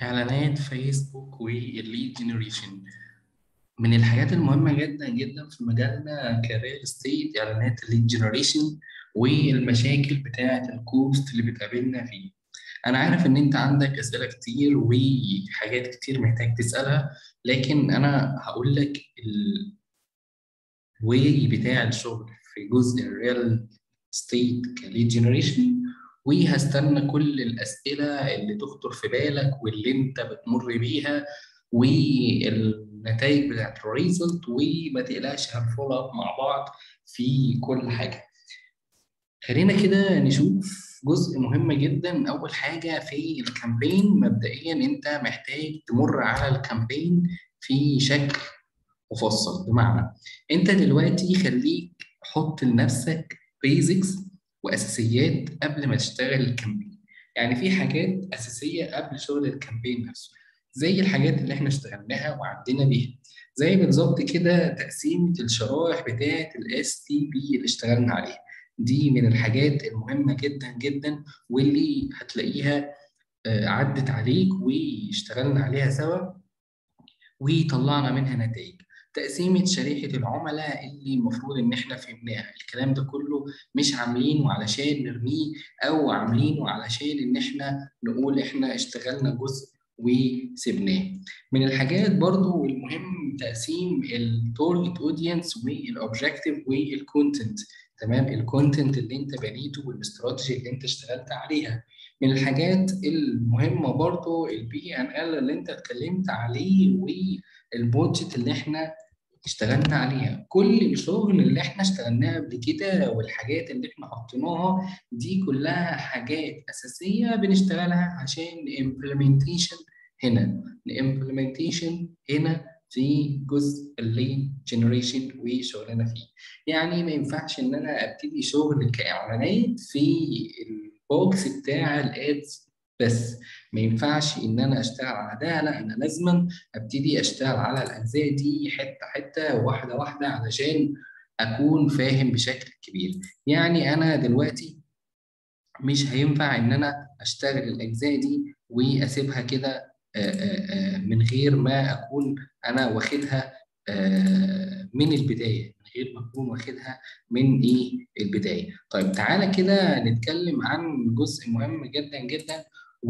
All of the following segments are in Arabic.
إعلانات فيسبوك والليد جنريشن من الحاجات المهمة جدا جدا في مجالنا كريال استيت. إعلانات الليد جنريشن والمشاكل بتاعة الكوست اللي بتقابلنا فيه. أنا عارف إن أنت عندك أسئلة كتير وحاجات كتير محتاج تسألها، لكن أنا هقول لك الواي بتاع الشغل في جزء الريال ستيت كليد جنريشن، وهستنى كل الأسئلة اللي تخطر في بالك واللي أنت بتمر بيها والنتائج بتاعت الريزلت، وما تقلقش هنفولو اب مع بعض في كل حاجة. خلينا كده نشوف جزء مهم جدا. أول حاجة في الكامبين، مبدئيا أنت محتاج تمر على الكامبين في شكل مفصل. بمعنى انت دلوقتي خليك حط لنفسك بيزكس واساسيات قبل ما تشتغل الكامبين. يعني في حاجات اساسيه قبل شغل الكامبين نفسه، زي الحاجات اللي احنا اشتغلناها وعدينا بيها، زي بالظبط كده تقسيمه الشرائح بتاعه الاس تي بي اللي اشتغلنا عليها. دي من الحاجات المهمه جدا جدا، واللي هتلاقيها عدت عليك واشتغلنا عليها سوا وطلعنا منها نتائج. تقسيمة شريحة العملاء اللي المفروض إن إحنا فهمناها، الكلام ده كله مش عاملينه علشان نرميه أو عاملينه علشان إن إحنا نقول إحنا اشتغلنا جزء وسبناه. من الحاجات برضو المهم تقسيم التارجت اودينس والاوبجكتيف والكونتنت. تمام، الكونتنت اللي انت بنيته والاستراتيجي اللي انت اشتغلت عليها. من الحاجات المهمة برضو البي ان ال اللي انت اتكلمت عليه، والبودجت اللي احنا اشتغلنا عليها. كل الشغل اللي احنا اشتغلناه قبل كده والحاجات اللي احنا حطيناها دي كلها حاجات أساسية بنشتغلها عشان implementation هنا. implementation هنا في جزء الليد جنريشن وشغلنا فيه. يعني ما ينفعش ان انا ابتدي شغل كاعلانات في البوكس بتاع الادز بس. ما ينفعش ان انا اشتغل على ده، لا انا لازما ابتدي اشتغل على الاجزاء دي حته حته واحده واحده علشان اكون فاهم بشكل كبير. يعني انا دلوقتي مش هينفع ان انا اشتغل الاجزاء دي واسيبها كده من غير ما اكون انا واخدها من البدايه، من غير ما اكون واخدها من البدايه. طيب تعالى كده نتكلم عن جزء مهم جدا جدا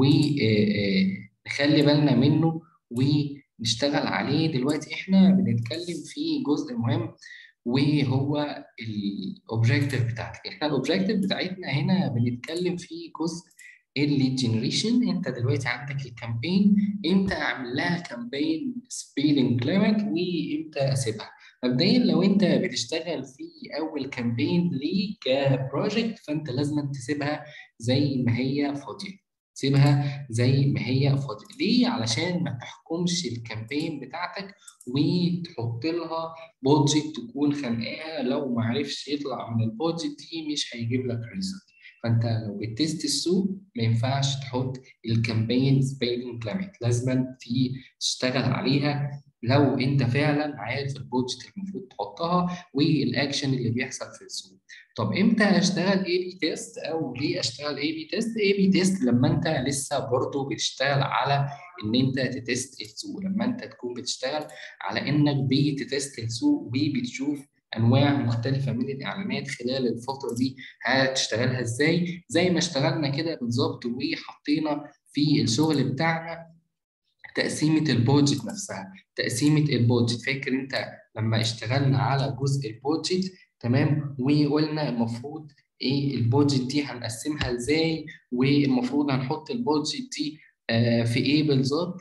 ونخلي بالنا منه ونشتغل عليه. دلوقتي احنا بنتكلم في جزء مهم، وهو الاوبجيكتيف بتاعتك. احنا الاوبجيكتيف بتاعتنا هنا بنتكلم في جزء الليد جنريشن. انت دلوقتي عندك الكامبين، امتى اعمل لها كامبين سبيدنج ليميت وامتى اسيبها. مبدئيا لو انت بتشتغل في اول كامبين ليك كبروجكت، فانت لازم تسيبها زي ما هي فاضيه. سيبها زي ما هي فاضيه. ليه؟ علشان ما تحكمش الكامبين بتاعتك وتحط لها بودجت تكون خانقاها. لو ما عرفش يطلع من البودجت دي مش هيجيب لك ريزلت. فانت لو بتست السوق ما ينفعش تحط الكامبين سبيلنج ليميت، لازم تشتغل عليها لو انت فعلا عارف البودجت المفروض تحطها والاكشن اللي بيحصل في السوق. طب امتى اشتغل اي بي تيست؟ او ليه اشتغل اي بي تيست؟ اي بي تيست لما انت لسه برضه بتشتغل على ان انت تتست السوق، لما انت تكون بتشتغل على انك بتتست السوق وبتشوف انواع مختلفه من الاعلانات خلال الفتره دي هتشتغلها ازاي. زي ما اشتغلنا كده بالظبط وحطينا في الشغل بتاعنا تقسيمه البودجت نفسها. تقسيمه البودجت، فاكر انت لما اشتغلنا على جزء البودجت؟ تمام، وقلنا المفروض ايه البودجت دي هنقسمها ازاي، والمفروض هنحط البودجت دي في ايه بالظبط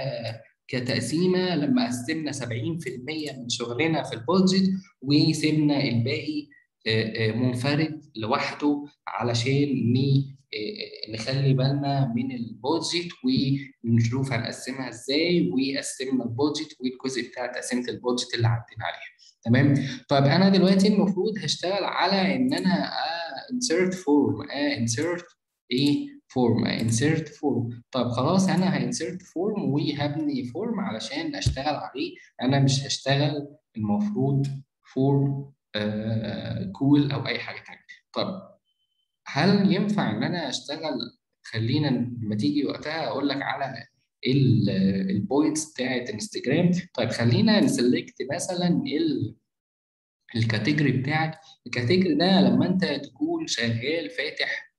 كتقسيمه. لما قسمنا 70% من شغلنا في البودجت وسيبنا الباقي منفرد لوحده علشان نخلي بالنا من البودجت ونشوف هنقسمها ازاي. وقسمنا البودجت والجزء بتاع تقسيمه البودجت اللي عدينا عليها. تمام. طيب انا دلوقتي المفروض هشتغل على ان انا insert form insert فورم insert form. طب خلاص انا هinsert form وهبني فورم علشان اشتغل عليه. انا مش هشتغل المفروض فورم كول او اي حاجه تانيه. طب هل ينفع ان انا اشتغل؟ خلينا لما تيجي وقتها اقول لك على البوينتس بتاعت انستجرام. طيب خلينا نسلكت مثلا الكاتيجوري بتاعك. الكاتيجوري ده لما انت تكون شغال فاتح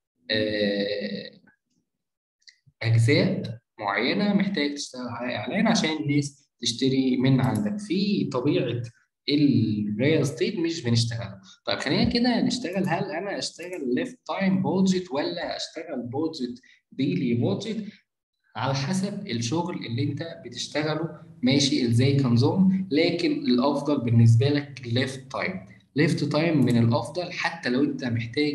اجزاء معينه محتاج تشتغل على اعلان عشان الناس تشتري من عندك. في طبيعه الريال استيت مش بنشتغل. طيب خلينا كده نشتغل. هل انا اشتغل ليفت تايم بودجت ولا اشتغل بودجت ديلي بودجت؟ على حسب الشغل اللي انت بتشتغله ماشي ازاي كنظام، لكن الافضل بالنسبه لك ليفت تايم. ليفت تايم من الافضل حتى لو انت محتاج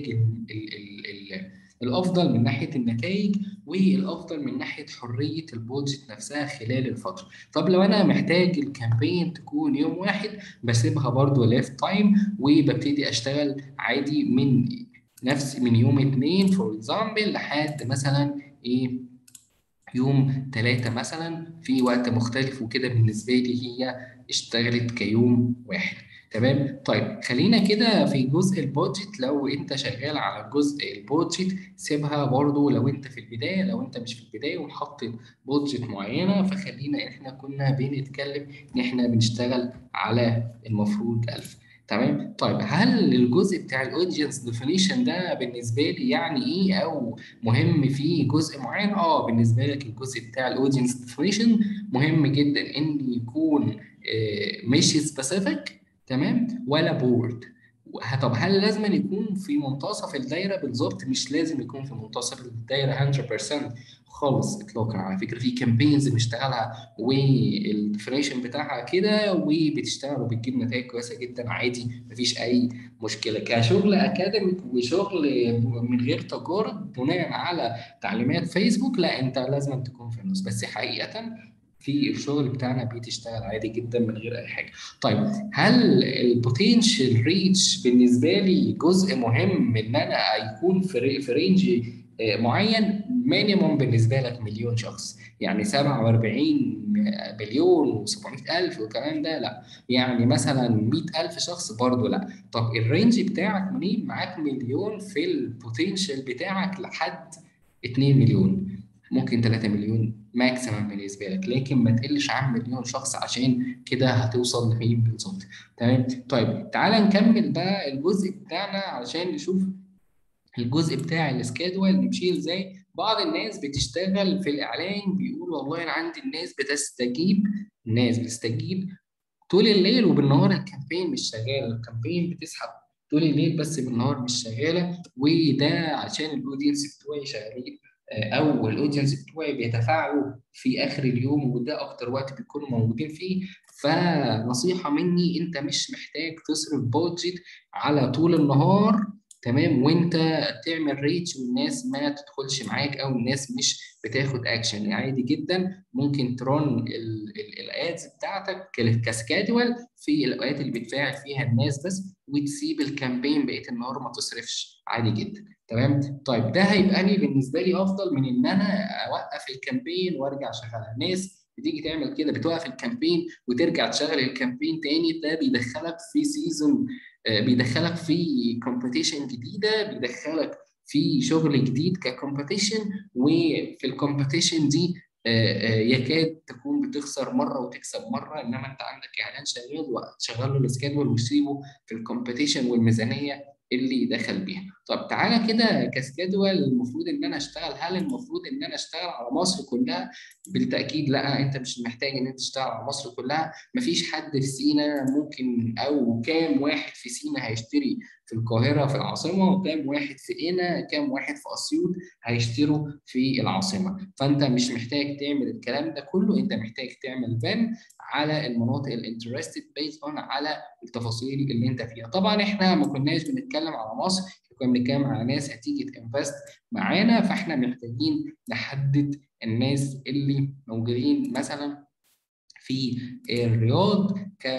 الافضل من ناحيه النتائج، والافضل من ناحيه حريه البودجت نفسها خلال الفتره. طب لو انا محتاج الكامبين تكون يوم واحد، بسيبها برضو ليفت تايم وببتدي اشتغل عادي من يوم اتنين فور اكزامبل لحد مثلا ايه يوم ثلاثة مثلا في وقت مختلف، وكده بالنسبة لي هي اشتغلت كيوم واحد. تمام. طيب خلينا كده في جزء البودجت. لو انت شغال على جزء البودجت سيبها برضو لو انت في البداية. لو انت مش في البداية ومحطط بودجت معينة، فخلينا احنا كنا بنتكلم ان احنا بنشتغل على المفروض 1000. تمام. طيب هل الجزء بتاع الاودينس ديفينيشن ده بالنسبة لي يعني ايه، او مهم في جزء معين؟ بالنسبه لك الجزء بتاع الاودينس ديفينيشن مهم جدا ان يكون مش سبيسيفيك تمام ولا بورد. طب هل لازم أن يكون في منتصف الدايره بالظبط؟ مش لازم يكون في منتصف الدايره 100% خالص اطلاقا. على فكره في كامبينز بنشتغلها والديفينيشن بتاعها كده وبتشتغل وبتجيب نتائج كويسه جدا عادي، مفيش اي مشكله. كشغل اكاديميك وشغل من غير تجارب بناء على تعليمات فيسبوك، لا انت لازم تكون في النص. بس حقيقة في الشغل بتاعنا بتشتغل عادي جدا من غير اي حاجه. طيب هل البوتنشال ريتش بالنسبه لي جزء مهم ان انا يكون في رينج معين؟ مينيموم بالنسبه لك مليون شخص، يعني 47 مليون و700 الف والكلام ده لا. يعني مثلا 100 الف شخص برضو لا. طب الرينج بتاعك منين؟ معاك مليون في البوتنشال بتاعك لحد 2 مليون، ممكن 3 مليون ماكسيمم بالنسبه لك، لكن ما تقلش عن مليون شخص عشان كده هتوصل لفين بالظبط. تمام. طيب تعالى نكمل بقى الجزء بتاعنا علشان نشوف الجزء بتاع السكادول نمشي ازاي. بعض الناس بتشتغل في الاعلان بيقول والله انا عندي الناس بتستجيب طول الليل وبالنهار الكامبين مش شغاله. الكامبين بتسحب طول الليل بس بالنهار مش شغاله، وده عشان الاودينس بتوعي شغالين او الاودينس بتوعي بيتفاعلوا في اخر اليوم، وده اكتر وقت بيكونوا موجودين فيه. فنصيحه مني، انت مش محتاج تصرف بودجت على طول النهار تمام وانت تعمل ريتش والناس ما تدخلش معاك او الناس مش بتاخد اكشن. عادي جدا ممكن ترن الادز بتاعتك كسكادول في الاوقات اللي بتفاعل فيها الناس بس، وتسيب الكامبين بقيه النهار ما تصرفش عادي جدا. تمام. طيب ده هيبقى لي بالنسبه لي افضل من ان انا اوقف الكامبين وارجع اشغلها. الناس بتيجي تعمل كده، بتوقف الكامبين وترجع تشغل الكامبين تاني، ده بيدخلك في سيزون، بيدخلك في كومبيتيشن جديده، بيدخلك في شغل جديد ككومبيتيشن، وفي الكومبيتيشن دي يكاد تكون بتخسر مره وتكسب مره. انما انت عندك اعلان شغال وتشغل له السكادول وتسيبه في الكومبيتيشن والميزانيه اللي دخل بيها. طب تعالى كده كسكادول المفروض ان انا اشتغل. هل المفروض ان انا اشتغل على مصر كلها؟ بالتاكيد لا، انت مش محتاج ان انت تشتغل على مصر كلها. مفيش حد في سينا ممكن، او كام واحد في سينا هيشتري في القاهره في العاصمه، وكام واحد في قنا، كام واحد في اسيوط هيشتروا في العاصمه. فانت مش محتاج تعمل الكلام ده كله، انت محتاج تعمل بان على المناطق الانترستد بيز اون على التفاصيل اللي انت فيها. طبعا احنا ما كناش بنتكلم على مصر، كنا بنتكلم على ناس هتيجي تنفست معانا، فاحنا محتاجين نحدد الناس اللي موجودين مثلا في الرياض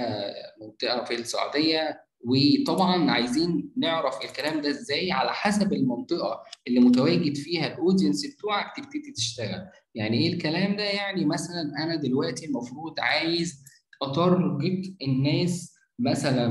كمنطقه في السعوديه. وطبعا عايزين نعرف الكلام ده ازاي على حسب المنطقه اللي متواجد فيها الاودينس بتوعك تبتدي تشتغل. يعني ايه الكلام ده؟ يعني مثلا انا دلوقتي المفروض عايز اتارجت الناس مثلا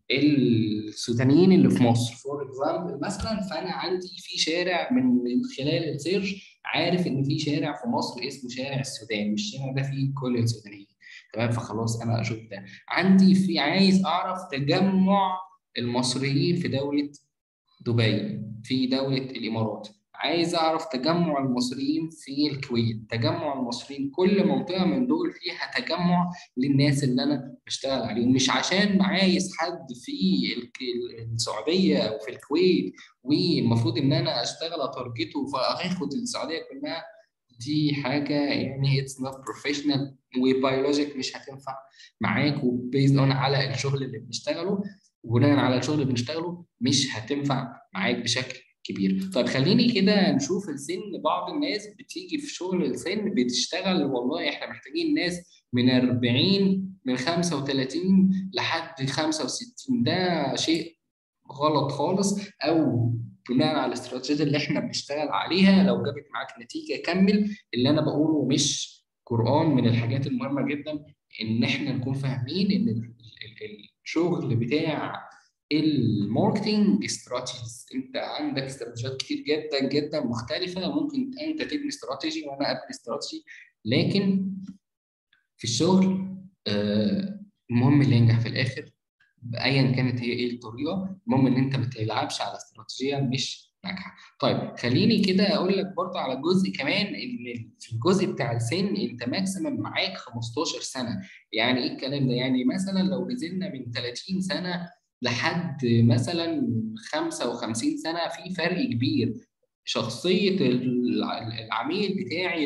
السودانيين اللي في مصر فور اكزامبل مثلا. فانا عندي في شارع من خلال السيرش عارف ان في شارع في مصر اسمه شارع السودان، والشارع ده فيه كل السودانيين. تمام، فخلاص انا اشوف ده. عندي في عايز اعرف تجمع المصريين في دوله دبي، في دولة الإمارات. عايز أعرف تجمع المصريين في الكويت، تجمع المصريين، كل منطقة من دول فيها تجمع للناس اللي أنا بشتغل عليهم. مش عشان عايز حد في السعودية أو في الكويت والمفروض إن أنا أشتغل أتارجته فآخد السعودية كلها. دي حاجة يعني it's not professional، وبيولوجيك مش هتنفع معاك، وبيزد اون على الشغل اللي بنشتغله، وبناء على الشغل اللي بنشتغله مش هتنفع معاك بشكل كبير. طيب خليني كده نشوف السن. بعض الناس بتيجي في شغل السن بتشتغل، والله احنا محتاجين ناس من 40، من 35 لحد 65. ده شيء غلط خالص. او بناء على الاستراتيجيات اللي احنا بنشتغل عليها لو جابت معاك نتيجه كمل. اللي انا بقوله مش قرآن، من الحاجات المهمه جدا ان احنا نكون فاهمين ان الشغل بتاع الماركتنج استراتيجيز. انت عندك استراتيجيات كتير جدا جدا مختلفه، ممكن انت تبني استراتيجي وانا ابني استراتيجي، لكن في الشغل المهم اللي ينجح في الاخر ايا كانت هي ايه الطريقه. المهم ان انت ما تلعبش على استراتيجيه مش ناجحه. طيب خليني كده اقول لك برضه على جزء كمان، ان في الجزء بتاع السن انت ماكسيمم معاك 15 سنه. يعني ايه الكلام ده؟ يعني مثلا لو نزلنا من 30 سنه لحد مثلا 55 سنه في فرق كبير. شخصيه العميل بتاعي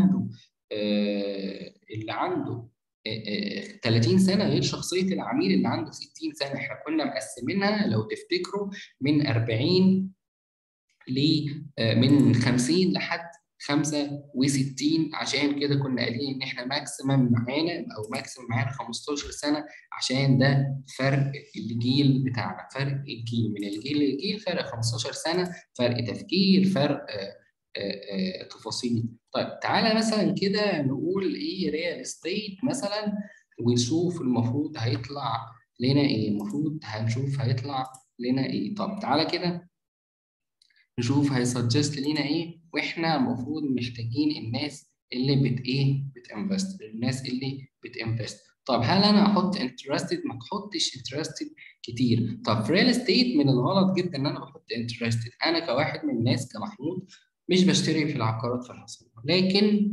اللي عنده 30 سنه غير شخصيه العميل اللي عنده 60 سنه. احنا كنا مقسمينها لو تفتكروا من 40 ل من 50 لحد 65. عشان كده كنا قايلين ان احنا ماكسيمم معانا او ماكسيمم معانا 15 سنه، عشان ده فرق الجيل بتاعنا، فرق الجيل من الجيل للجيل، فرق 15 سنه، فرق تفكير، فرق تفاصيل. طيب تعالى مثلا كده نقول ايه ريال استيت مثلا، ونشوف المفروض هيطلع لنا ايه. المفروض هنشوف هيطلع لنا ايه. طب تعالى كده نشوف هيسجست لينا ايه. واحنا المفروض محتاجين الناس اللي بتنفست، الناس اللي بتنفست. طب هل انا احط انترستد؟ ما تحطش انترستد كتير. طب في ريال استيت من الغلط جدا ان انا بحط انترستد. انا كواحد من الناس كمحمود مش بشتري في العقارات في العاصمه، لكن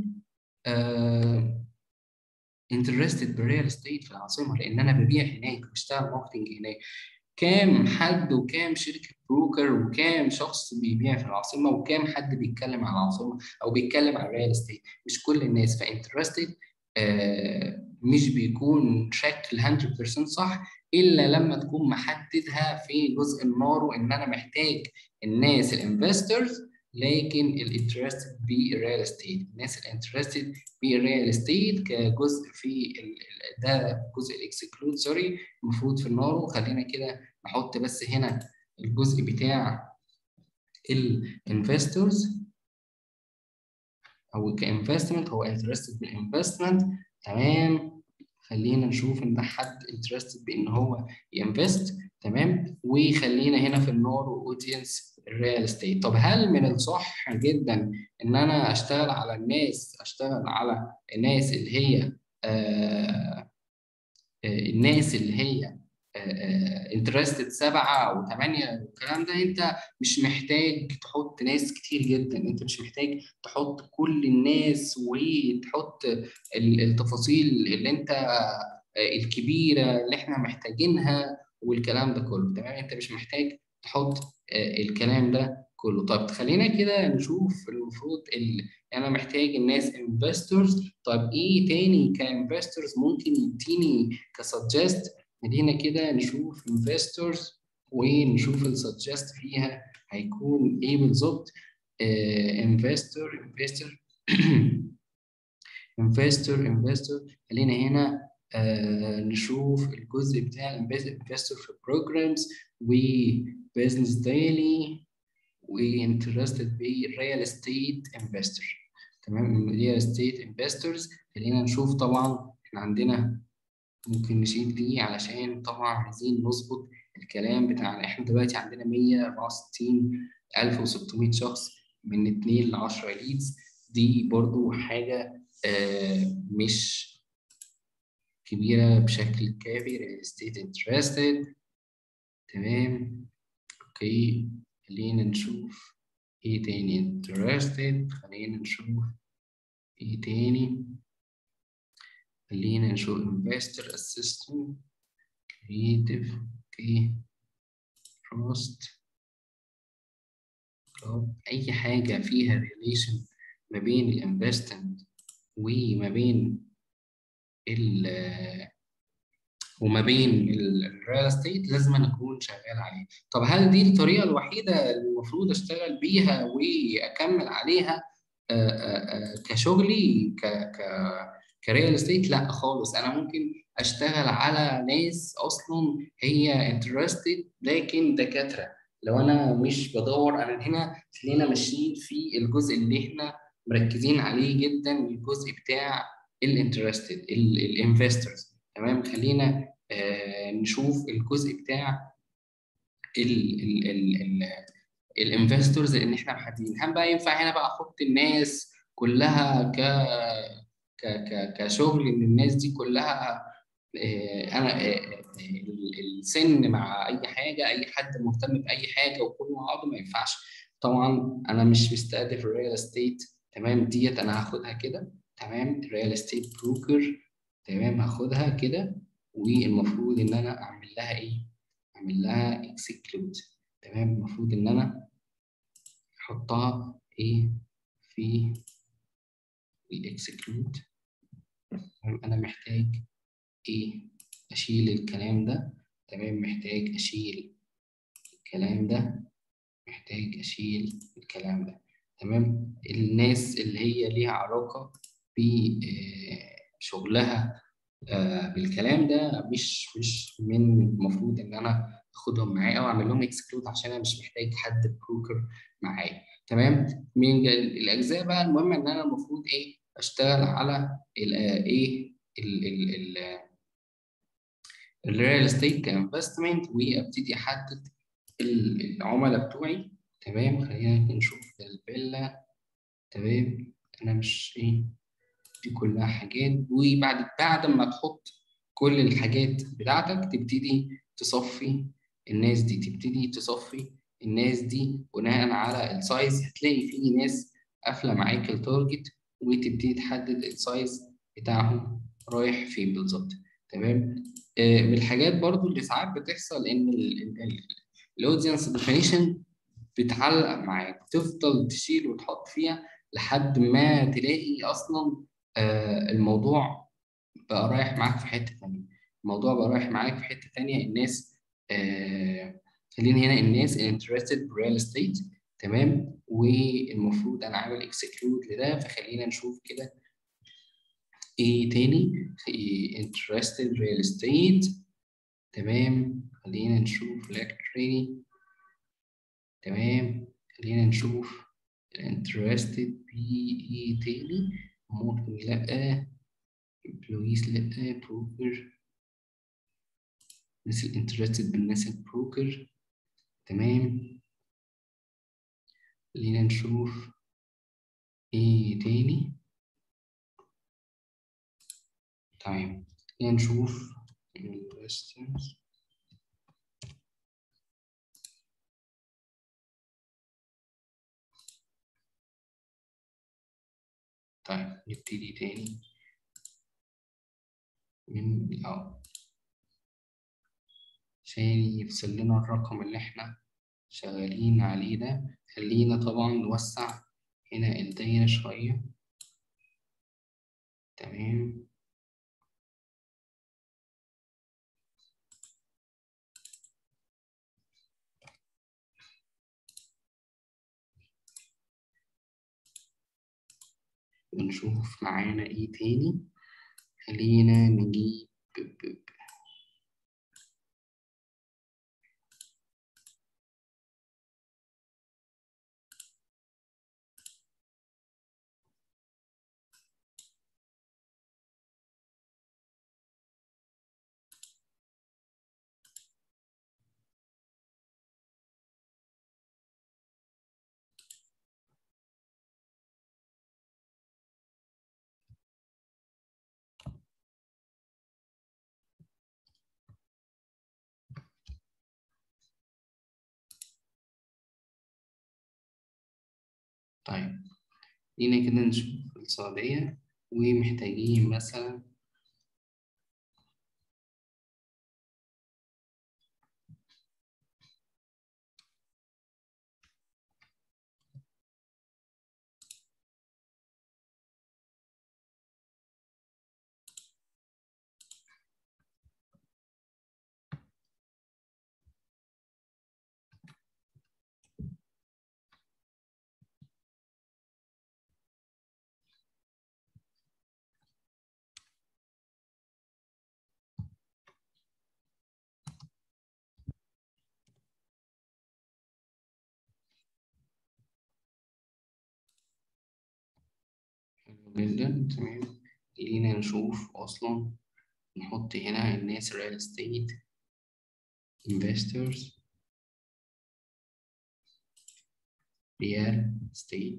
انترستد بالريال استيت في العاصمه، لان انا ببيع هناك، بشتغل ماركتنج هناك. كام حد وكام شركة بروكر وكام شخص بيبيع في العاصمة، وكام حد بيتكلم عن العاصمة أو بيتكلم عن الريال استيت؟ مش كل الناس. فانترستد مش بيكون شكل 100% صح إلا لما تكون محددها في جزء النار، وإن أنا محتاج الناس الانفسترز، لكن الانترستد بالريال استيت، الناس الانترستد بالريال استيت كجزء في ده جزء الاكسكلود سوري المفروض في النار. وخلينا كده نحط بس هنا الجزء بتاع الانفستورز او كانفستمنت، هو انترستد بالانفستمنت. تمام، خلينا نشوف ان ده حد انترستد بان هو ينفست. تمام، وخلينا هنا في النار واودينس الريال استيت. طب هل من الصح جدا ان انا اشتغل على الناس اللي هي الناس اللي هي انترستد 7 أو 8 والكلام ده؟ انت مش محتاج تحط ناس كتير جدا، انت مش محتاج تحط كل الناس وتحط التفاصيل اللي انت الكبيرة اللي احنا محتاجينها والكلام ده كله. تمام، انت مش محتاج تحط الكلام ده كله. طب خلينا كده نشوف المفروض انا محتاج الناس انفستورز. طب ايه تاني كانفستورز ممكن يديني كسجست؟ خلينا كده نشوف investors ونشوف السجست فيها هيكون ايه بالظبط. investor investor. خلينا هنا نشوف الجزء بتاع investor في programs وbusiness daily وانترستد بالريال استيت انفستور. تمام، ريال استيت انفستورز. خلينا نشوف طبعا احنا عندنا ممكن نشيل دي علشان طبعا عايزين نظبط الكلام بتاعنا. احنا دلوقتي عندنا 164,600 شخص من 2 ل 10 ليدز. دي برضو حاجة مش كبيرة بشكل كافي. real estate interested. تمام. اوكي، خلينا نشوف ايه تاني. interested. خلينا نشوف ايه تاني. خلينا نشوف investor assistant creative. اوكي، trust. اي حاجة فيها relation ما بين الانفستمنت وما بين ال وما بين الريال استيت لازم أنا اكون شغال عليه. طب هل دي الطريقه الوحيده اللي المفروض اشتغل بيها واكمل عليها كشغلي كريال استيت؟ لا خالص. انا ممكن اشتغل على ناس اصلا هي انترستد لكن دكاتره. لو انا مش بدور، انا هنا خلينا ماشيين في الجزء اللي احنا مركزين عليه جدا، الجزء بتاع الانترستد الانفسترز. تمام. خلينا نشوف الجزء بتاع الانفستورز اللي احنا محددين. هل بقى ينفع هنا بقى احط الناس كلها كشغل، ان الناس دي كلها انا السن مع اي حاجه، اي حد مهتم باي حاجه وكله مع بعضه؟ ما ينفعش طبعا. انا مش مستهدف الريال استيت. تمام. ديت انا هاخدها كده. تمام. الريال استيت بروكر. تمام، هاخدها كده. والمفروض ان انا اعمل لها ايه؟ اعمل لها اكسكلود. تمام. المفروض ان انا احطها ايه في الاكسكلود. انا محتاج ايه؟ اشيل الكلام ده. تمام. محتاج اشيل الكلام ده. محتاج اشيل الكلام ده. تمام. الناس اللي هي ليها علاقة بشغلها بالكلام ده مش من المفروض ان انا اخدهم معايا او اعمل لهم اكسكلود، عشان انا مش محتاج حد بروكر معايا. تمام. من الاجزاء بقى المهم ان انا المفروض ايه؟ اشتغل على ايه الريال استيت كانفستمنت، وابتدي احدد العملاء بتوعي. تمام. خلينا نشوف الفيلا. تمام. انا مش ايه، دي كلها حاجات. بعد ما تحط كل الحاجات بتاعتك تبتدي تصفي الناس دي. تبتدي تصفي الناس دي بناء على السايز. هتلاقي في ناس قافلة معاك التارجت، وتبتدي تحدد السايز بتاعهم رايح فين بالظبط. تمام. من الحاجات برضو اللي ساعات بتحصل ان الاودينس ديفينيشن بتعلق معاك، تفضل تشيل وتحط فيها لحد ما تلاقي اصلا الموضوع بقى رايح معاك في حتة تانية. الموضوع بقى رايح معاك في حتة تانية. الناس آه خلينا هنا الناس interested real estate. تمام. والمفروض انا عامل اكسكلود لده. فخلينا نشوف كده ايه تاني. interested real estate. تمام. خلينا نشوف lecturing. تمام. خلينا نشوف interested ايه تاني. ممكن لأ. employees لأ. broker. الناس ال interested بالناس البروكر. تمام. خلينا نشوف ايه تاني. تمام. خلينا نشوف investors. طيب نبتدي تاني من الأول عشان يفصل لنا الرقم اللي احنا شغالين عليه ده. خلينا طبعا نوسع هنا الدايرة شوية. تمام. ونشوف معانا ايه تاني. خلينا نجيب طيب خلينا كده نشوف السعودية، ومحتاجين مثلا حلو جدا. تمام، خلينا نشوف أصلا، نحط هنا الناس real estate investors real estate.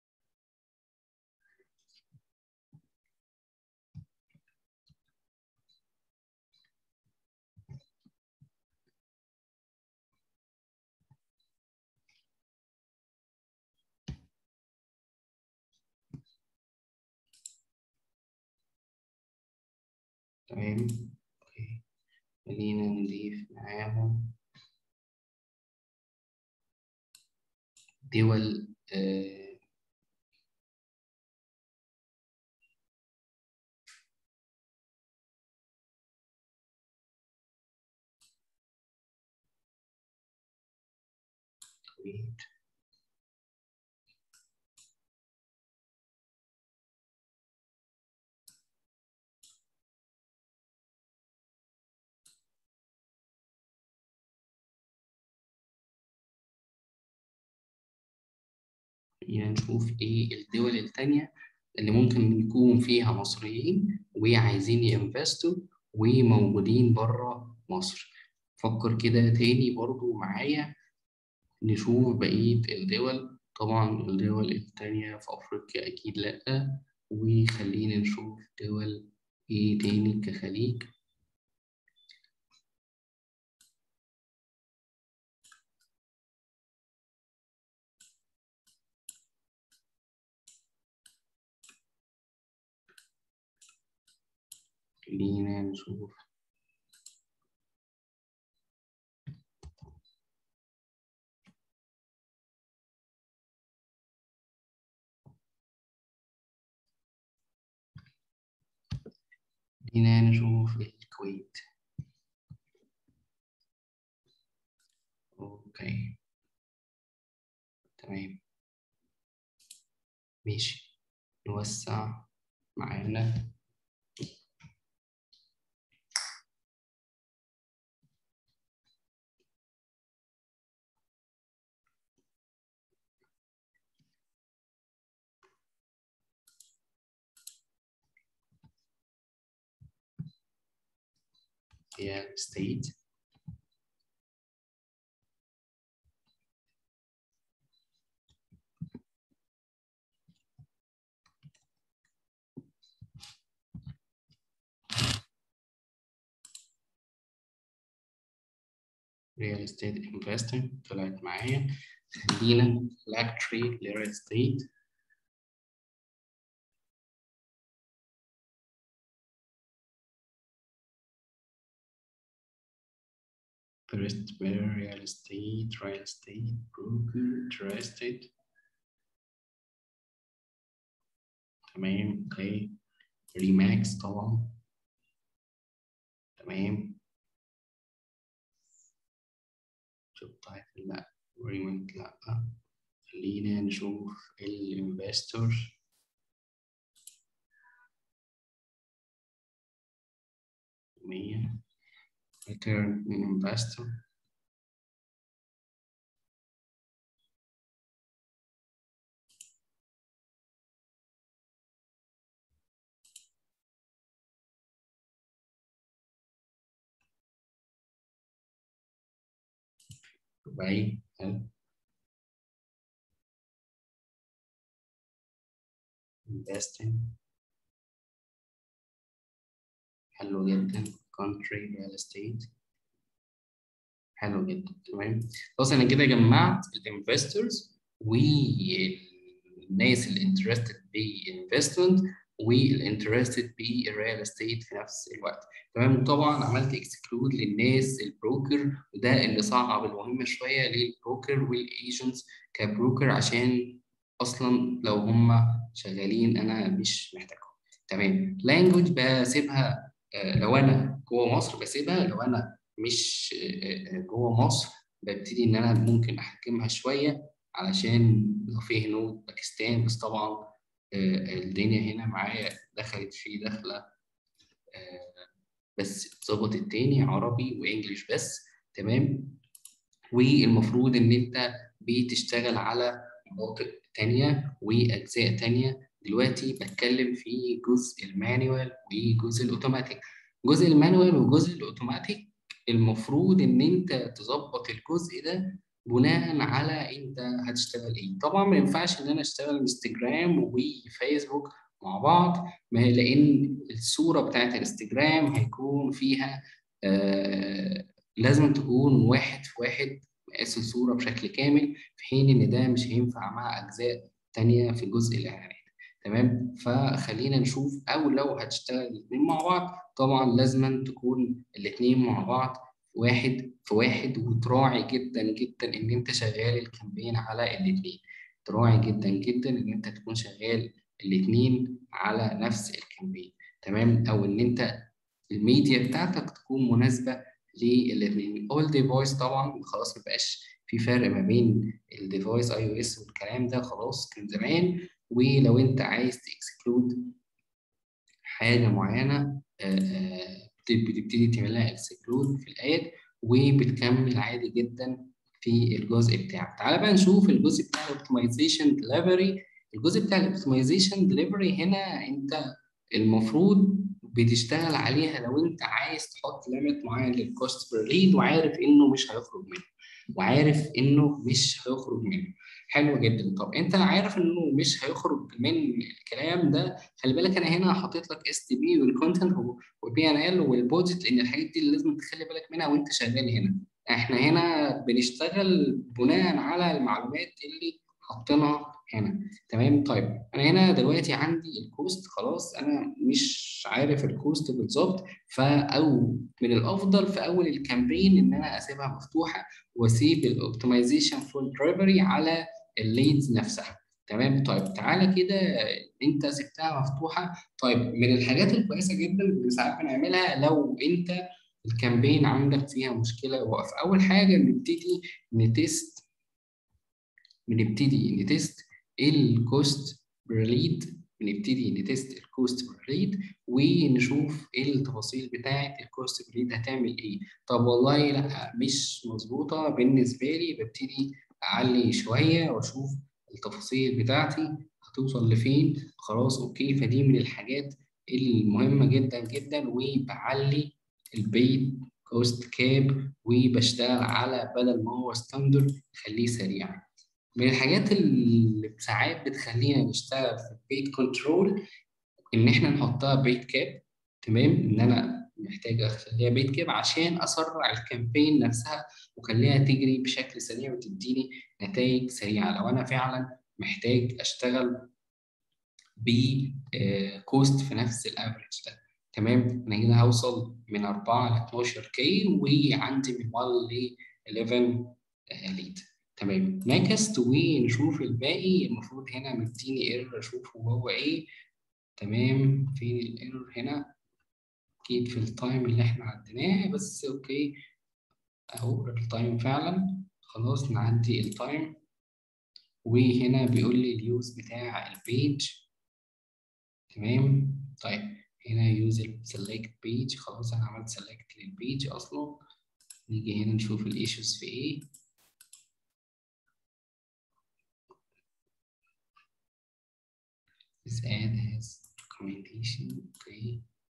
تمام، أوكي. خلينا نضيف معاهم دول الكويت. خلينا نشوف إيه الدول التانية اللي ممكن يكون فيها مصريين وعايزين ينفستوا وموجودين بره مصر. فكر كده تاني برضو معايا، نشوف بقية الدول. طبعا الدول التانية في أفريقيا أكيد لأ، وخلينا نشوف دول إيه تاني كخليج. خلينا نشوف الكويت. أوكي، تمام، ماشي. نوسع معانا real estate. real estate investing طلعت معايا. خلينا luxury real estate. real estate broker interested. تمام، اوكي. ريماكس طبعا. تمام، شوف تايتل لا، ريماكس لا. خلينا نشوف الانفستور. مية return investor. دبي. حلو. investing. حلو جدا. country real estate. حلو جدا. تمام، خلاص انا كده جمعت الانفستورز الناس اللي انترستد بالانفستمنت والانترستد بالريال استيت في نفس الوقت. تمام. وطبعا عملت اكسكلود للناس البروكر، وده اللي صعب المهمه شويه للبروكر والايجنتس كبروكر، عشان اصلا لو هم شغالين انا مش محتاجهم. تمام. لانجوج بسيبها لو انا جوه مصر بسيبها، لو انا مش جوه مصر ببتدي ان انا ممكن احكمها شويه، علشان لو في هنود باكستان. بس طبعا الدنيا هنا معايا دخلت في دخله بس اتظبطت تاني عربي وانجليش بس. تمام. والمفروض ان انت بتشتغل على مناطق تانية واجزاء تانية. دلوقتي بتكلم في جزء المانيوال وجزء الاوتوماتيك. جزء المانيوال وجزء الاوتوماتيك المفروض ان انت تظبط الجزء ده بناء على انت هتشتغل ايه. طبعا ما ينفعش ان انا اشتغل انستجرام وفيسبوك مع بعض، لان الصورة بتاعت الانستجرام هيكون فيها لازم تكون واحد في واحد مقاس الصورة بشكل كامل، في حين إن ده مش هينفع مع أجزاء تانية في جزء الإعلانات. تمام. فخلينا نشوف، أو لو هتشتغل الاتنين مع بعض طبعا لازم تكون الاتنين مع بعض واحد في واحد، وتراعي جدا جدا إن أنت شغال الكامبين على الاتنين. تراعي جدا جدا إن أنت تكون شغال الاتنين على نفس الكامبين. تمام. أو إن أنت الميديا بتاعتك تكون مناسبة للاثنين. اول ديفايس طبعا خلاص مبقاش في فرق ما بين الديفايس اي او اس والكلام ده، خلاص كان زمان. ولو انت عايز تكسكلود حاجه معينه بتبتدي تعملها اكسكلود في الاد، وبتكمل عادي جدا في الجزء بتاعك. تعال بقى نشوف الجزء بتاع الاوبتمايزيشن ديليفري. الجزء بتاع الاوبتمايزيشن ديليفري هنا انت المفروض بتشتغل عليها لو انت عايز تحط ليميت معين للكوست بير ليد، وعارف انه مش هيخرج منه، وعارف انه مش هيخرج منه. حلو جدا. طب انت عارف انه مش هيخرج من الكلام ده، خلي بالك انا هنا حاطط لك اس تي بي والكونتنت وبي ان ال والبودجت، لان الحاجات دي اللي لازم تخلي بالك منها وانت شغال هنا. احنا هنا بنشتغل بناء على المعلومات اللي حاطينها هنا. تمام. طيب انا هنا دلوقتي عندي الكوست، خلاص انا مش عارف الكوست بالظبط، او من الافضل في اول الكامبين ان انا اسيبها مفتوحه، واسيب الاوبتمايزيشن فور درايفري على الليدز نفسها. تمام. طيب تعالى كده، انت سبتها مفتوحه. طيب من الحاجات الكويسه جدا اللي ساعات بنعملها لو انت الكامبين عندك فيها مشكله وقف، اول حاجه نتست بنبتدي نتست الكوست بير ليد. بنبتدي نتست الكوست بير ليد ونشوف ايه التفاصيل بتاعه الكوست بير ليد هتعمل ايه. طب والله لا مش مظبوطه بالنسبه لي، ببتدي اعلي شويه واشوف التفاصيل بتاعتي هتوصل لفين. خلاص اوكي. فدي من الحاجات المهمه جدا جدا، وبعلي البيت كوست كاب وبشتغل على بدل ما هو ستاندرد خليه سريع. من الحاجات اللي ساعات بتخلينا نشتغل في البيت كنترول ان احنا نحطها بيت كاب. تمام. ان انا محتاج اخليها بيت كاب عشان اسرع الكامبين نفسها واخليها تجري بشكل سريع وتديني نتائج سريعه، لو انا فعلا محتاج اشتغل بكوست في نفس الافريج ده. تمام. انا هنا هوصل من 4 ل 12 كي، وعندي من 1 ل 11 ليد. تمام. نكست ونشوف الباقي. المفروض هنا مديني ايرور، اشوفه هو ايه. تمام. فين الايرور هنا؟ اكيد في التايم اللي احنا عديناه، بس اوكي اهو التايم فعلا. خلاص نعدي التايم. وهنا بيقول لي اليوز بتاع البيج. تمام. طيب هنا يوز سيلكت بيج، خلاص انا عملت سيلكت للبيج اصلا. نيجي هنا نشوف الايشوز في ايه. This ad has recommendation. اوكي.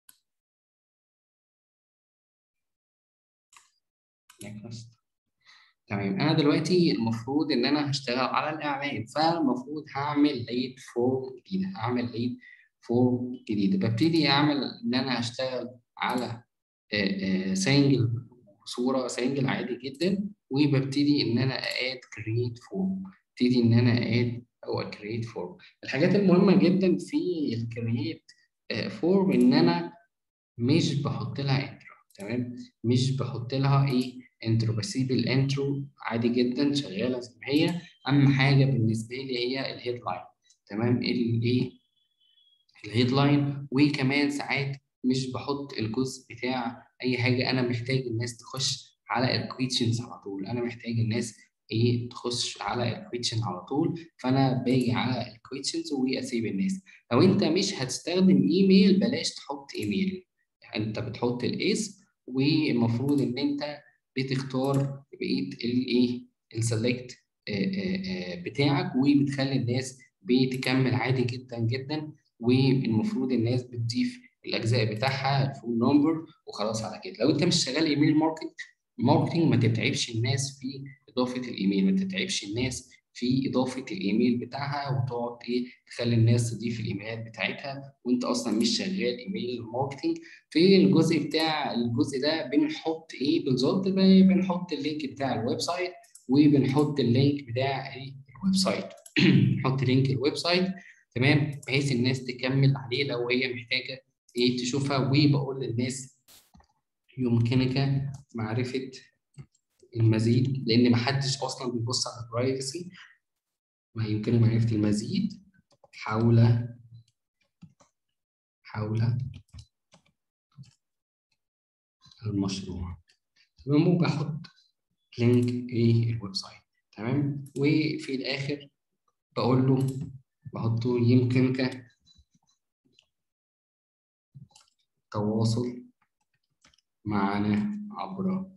next. تمام. انا دلوقتي المفروض ان انا هشتغل على الاعلان، فالمفروض هعمل ليد فورم جديده. هعمل ليد فورم جديده. ببتدي اعمل ان انا هشتغل على سنجل، صوره سنجل عادي جدا، وببتدي ان انا اد كرييت فورم. ببتدي ان انا هو الكرييت فورم. الحاجات المهمه جدا في الكرييت فورم ان انا مش بحط لها انترو، تمام، مش بحط لها ايه انترو، بسيب الانترو عادي جدا شغاله زي ما هي. اهم حاجه بالنسبه لي هي الهيدلاين، تمام، الايه الهيدلاين. وكمان ساعات مش بحط الجزء بتاع اي حاجه، انا محتاج الناس تخش على الكويشنز على طول، انا محتاج الناس ايه تخش على الكويشن على طول، فانا باجي على الكويشنز واسيب الناس. لو انت مش هتستخدم ايميل بلاش تحط ايميل، يعني انت بتحط الاسم، والمفروض ان انت بتختار بقيه الايه السلكت بتاعك، وبتخلي الناس بتكمل عادي جدا جدا. والمفروض الناس بتضيف الاجزاء بتاعها الفون نمبر وخلاص على كده. لو انت مش شغال ايميل ماركتنج ما تتعبش الناس في اضافه الايميل، ما تتعبش الناس في اضافه الايميل بتاعها، وتقعد ايه تخلي الناس تضيف الايميلات بتاعتها وانت اصلا مش شغال ايميل ماركتنج. في الجزء ده بنحط ايه بالظبط؟ بنحط اللينك بتاع الويب سايت، وبنحط اللينك بتاع ايه الويب سايت نحط لينك الويب سايت، تمام، بحيث الناس تكمل عليه لو هي محتاجه ايه تشوفها. وبقول للناس يمكنك معرفه المزيد، لان ما حدش اصلا بيبص على البرايفسي. ما يمكنك معرفه المزيد حول المشروع، تمام، بحط لينك ايه الويب سايت، تمام. وفي الاخر بقول له بحطه يمكنك التواصل معنا عبر،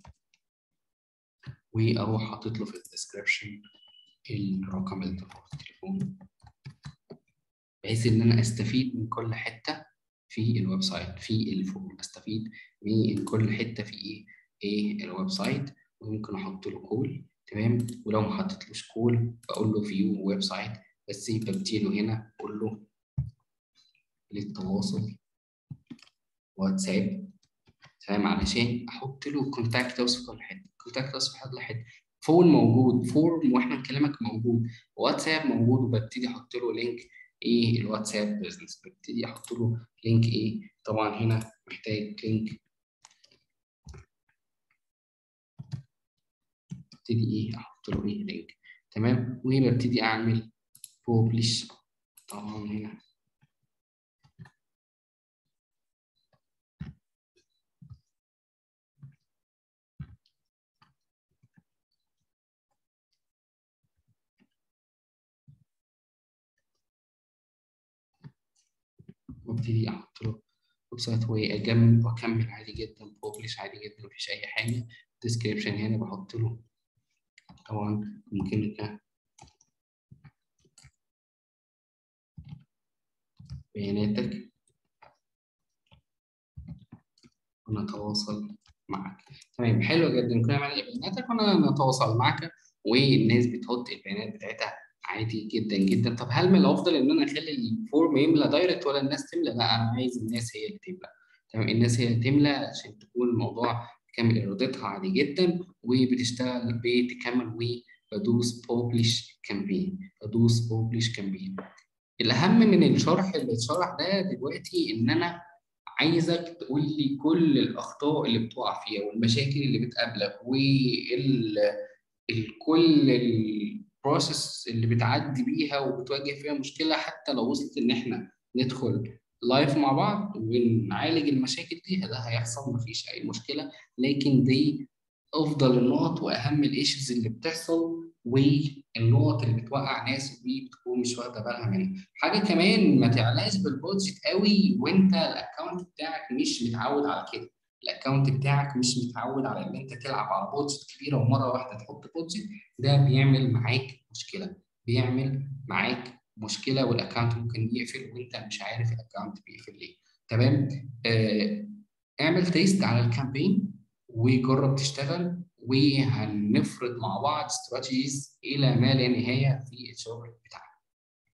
واروح حاطط له في الديسكربشن الرقم التليفون، بحيث ان انا استفيد من كل حته في الويب سايت في الفورم، استفيد من كل حته في ايه الويب سايت. وممكن احط له كول، تمام. ولو ما حطيتلوش كول بقول له فيو ويب سايت، بس بديله هنا بقول له للتواصل واتساب، تمام، علشان احط له كونتاكت اوس في كل حته، كونتاكت اوس في كل حته. فون موجود، فورم واحنا نكلمك موجود، واتساب موجود، وببتدي احط له لينك ايه الواتساب بزنس، ببتدي احط له لينك ايه. طبعا هنا محتاج لينك، ابتدي ايه احط له ايه لينك، تمام. وببتدي اعمل بوبلش. طبعا هنا وابتدي احط له ويب سايت، واكمل عادي جدا بوبلش عادي جدا مفيش اي حاجه. ديسكريبشن هنا بحط له طبعا يمكنك بياناتك ونتواصل معك، تمام. حلو جدا، كل ما نلاقي بياناتك وانا نتواصل معك. والناس بتحط البيانات بتاعتها عادي جدا جدا. طب هل من الافضل ان انا اخلي الفورم يملى دايركت ولا الناس تملى؟ لا، انا عايز الناس هي اللي تملى، تمام، الناس هي اللي تملى عشان تكون الموضوع تكمل ارادتها عادي جدا وبتشتغل بتكمل. وبدوس بوبلش كامبين، بدوس بوبلش كامبين. الاهم من الشرح اللي اتشرح ده دلوقتي ان انا عايزك تقول لي كل الاخطاء اللي بتقع فيها والمشاكل اللي بتقابلك كل البروسيس اللي بتعدي بيها وبتواجه فيها مشكله، حتى لو وصلت ان احنا ندخل لايف مع بعض ونعالج المشاكل دي، ده هيحصل مفيش اي مشكله. لكن دي افضل النقط واهم الايشوز اللي بتحصل، والنقط اللي بتوقع ناس وبتكون مش واخده بالها منها. حاجه كمان، ما تعلاش بالبودجت قوي وانت الاكونت بتاعك مش متعود على كده. الاكونت بتاعك مش متعود على ان انت تلعب على بودجت كبيره ومره واحده تحط بودجت، ده بيعمل معاك مشكله، بيعمل معاك مشكله، والاكونت ممكن يقفل وانت مش عارف الاكونت بيقفل ليه، تمام. اعمل تيست على الكامبين وجرب تشتغل، وهنفرض مع بعض استراتيجيز الى ما لا نهايه في الشغل بتاعنا.